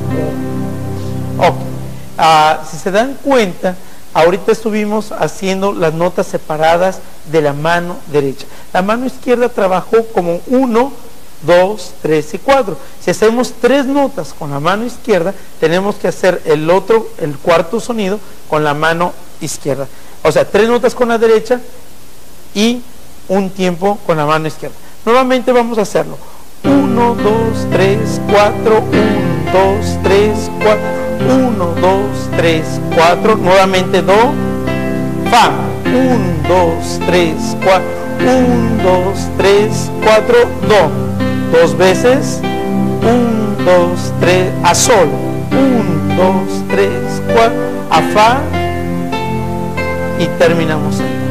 uno. Ok, uh, si se dan cuenta, ahorita estuvimos haciendo las notas separadas de la mano derecha. La mano izquierda trabajó como uno, dos, tres y cuatro. Si hacemos tres notas con la mano izquierda, tenemos que hacer el otro, el cuarto sonido con la mano izquierda. O sea, tres notas con la derecha y un tiempo con la mano izquierda. Nuevamente vamos a hacerlo. uno, dos, tres, cuatro, uno, dos, tres, cuatro, uno, dos, tres, cuatro, nuevamente do, fa, uno, dos, tres, cuatro, uno, dos, tres, cuatro, do, dos veces, uno, dos, tres, a sol, uno, dos, tres, cuatro, a fa y terminamos en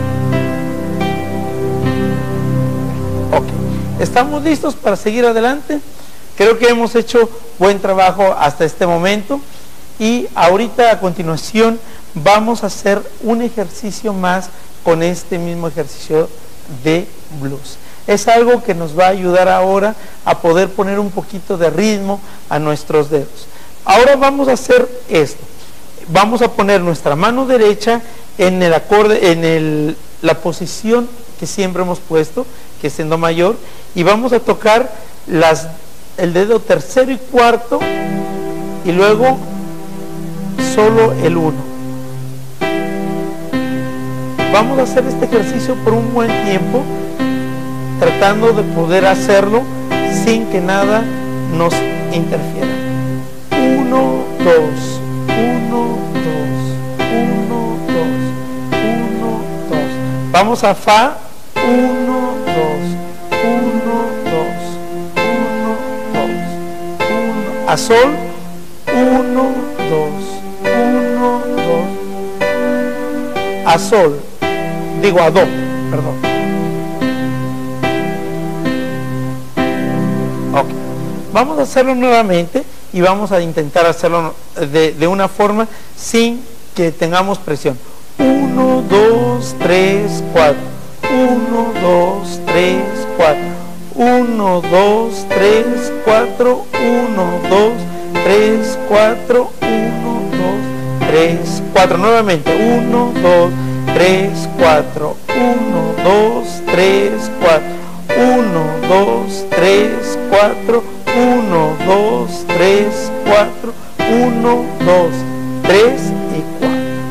do. Ok, ¿estamos listos para seguir adelante? Creo que hemos hecho buen trabajo hasta este momento y ahorita a continuación vamos a hacer un ejercicio más con este mismo ejercicio de blues. Es algo que nos va a ayudar ahora a poder poner un poquito de ritmo a nuestros dedos. Ahora vamos a hacer esto. Vamos a poner nuestra mano derecha en el acorde, en el, la posición que siempre hemos puesto, que es en do mayor, y vamos a tocar las, el dedo tercero y cuarto y luego solo el uno. Vamos a hacer este ejercicio por un buen tiempo, tratando de poder hacerlo sin que nada nos interfiera. Uno, dos, uno, dos, uno, dos, uno, dos. Vamos a fa, uno, dos, uno, dos, uno, dos, uno. A sol, uno, dos, uno, dos. A sol, digo a do, perdón. Ok, vamos a hacerlo nuevamente y vamos a intentar hacerlo de, de una forma sin que tengamos presión. Uno, dos, tres, cuatro. Uno, dos, tres, cuatro. Uno, dos, tres, cuatro. Uno, dos, tres, cuatro. Uno, dos, tres, cuatro. Nuevamente. Uno, dos, tres, cuatro. Uno, dos, tres, cuatro. Uno, dos, tres, cuatro. Uno, dos, tres, cuatro. Uno, dos, tres y cuatro.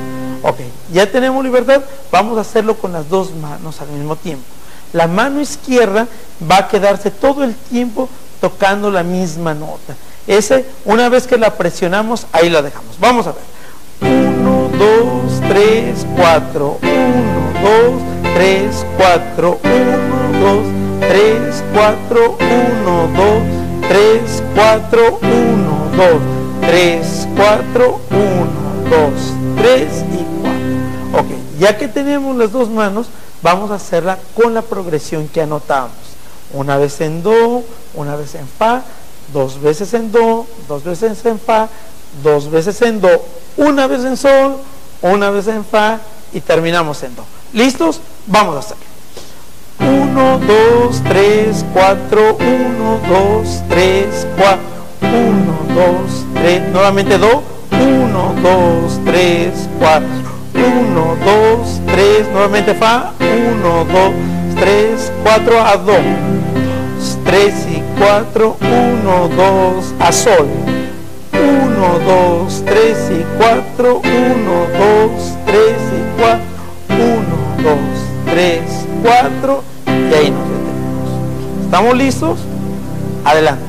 Ok, ya tenemos libertad, vamos a hacerlo con las dos manos al mismo tiempo. La mano izquierda va a quedarse todo el tiempo tocando la misma nota. Ese, una vez que la presionamos, ahí la dejamos. Vamos a ver. uno, dos, tres, cuatro. uno, dos, tres, cuatro. uno, dos, tres, cuatro. uno, dos, tres, cuatro. uno, dos, tres, cuatro. uno, dos, tres y cuatro. Ok, ya que tenemos las dos manos, vamos a hacerla con la progresión que anotamos. Una vez en do, una vez en fa, dos veces en do, dos veces en fa, dos veces en do, una vez en sol, una vez en fa y terminamos en do. ¿Listos? Vamos a hacerlo. uno, dos, tres, cuatro, uno, dos, tres, cuatro, uno, dos, tres, nuevamente do, uno, dos, tres, cuatro, uno, dos, tres, nuevamente fa, uno, dos, tres, cuatro, a do, dos, tres y cuatro, uno, dos, a sol, uno, dos, tres y cuatro, uno, dos, tres y cuatro, uno, dos, tres, cuatro, y ahí nos detenemos. ¿Estamos listos? Adelante.